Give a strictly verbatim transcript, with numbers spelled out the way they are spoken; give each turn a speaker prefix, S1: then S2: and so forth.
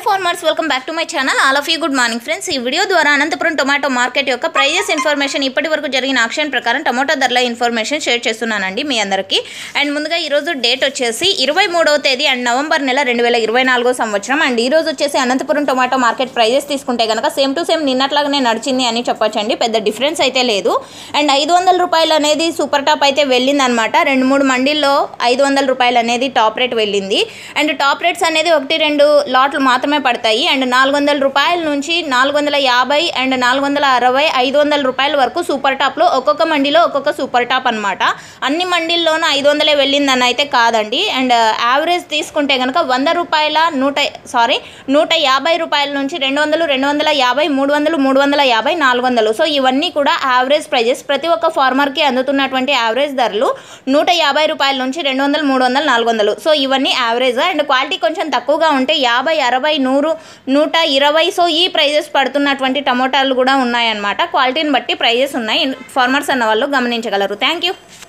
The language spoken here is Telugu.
S1: Farmers welcome back to my channel. All of you good morning friends. ఈ వీడియో ద్వారా అనంతపురం టొమాటో మార్కెట్ యొక్క ప్రైజెస్ ఇన్ఫర్మేషన్, ఇప్పటి వరకు జరిగిన ఆక్షన్ ప్రకారం టొమాటో ధరల ఇన్ఫర్మేషన్ షేర్ చేస్తున్నానండి మీ అందరికీ. అండ్ ముందుగా ఈరోజు డేట్ వచ్చేసి ఇరవై మూడవ తేదీ అండ్ నవంబర్ నెల రెండు వేల ఇరవై నాలుగో సంవత్సరం. అండ్ ఈరోజు వచ్చేసి అనంతపురం టొమాటో మార్కెట్ ప్రైజెస్ తీసుకుంటే కనుక సేమ్ టు సేమ్ నిన్నట్లాగానే నడిచింది అని చెప్పొచ్చండి. పెద్ద డిఫరెన్స్ అయితే లేదు. అండ్ ఐదు వందల రూపాయలు అనేది సూపర్ టాప్ అయితే వెళ్ళింది అనమాట. రెండు మూడు మండీల్లో ఐదు వందల రూపాయలు అనేది టాప్ రేట్ వెళ్ళింది. అండ్ టాప్ రేట్స్ అనేది ఒకటి రెండు లాట్లు మాత్రమే పడతాయి. అండ్ నాలుగు వందల రూపాయల నుంచి నాలుగు వందల యాభై అండ్ నాలుగు వందల అరవై ఐదు వందల రూపాయల వరకు సూపర్ టాప్లో ఒక్కొక్క మండీలో ఒక్కొక్క సూపర్ టాప్ అనమాట. అన్ని మండీల్లోనూ ఐదు వందలే వెళ్ళిందని అయితే కాదండి. అండ్ యావరేజ్ తీసుకుంటే కనుక వంద రూపాయల నూట సారీ నూట యాభై రూపాయల నుంచి రెండు వందలు రెండు వందల యాభై మూడు వందలు మూడు వందల యాభై నాలుగు వందలు సో ఇవన్నీ కూడా యావరేజ్ ప్రైజెస్. ప్రతి ఒక్క ఫార్మర్కి అందుతున్నటువంటి యావరేజ్ ధరలు నూట యాభై రూపాయల నుంచి రెండు వందలు మూడు వందలు నాలుగు వందలు సో ఇవన్నీ యావరేజ్. అండ్ క్వాలిటీ కొంచెం తక్కువగా ఉంటే యాభై అరవై నూరు నూట ఇరవై సో ఈ ప్రైజెస్ పడుతున్నటువంటి టమోటాలు కూడా ఉన్నాయన్నమాట. క్వాలిటీని బట్టి ప్రైజెస్ ఉన్నాయి. ఫార్మర్స్ అన్న వాళ్ళు గమనించగలరు. Thank you.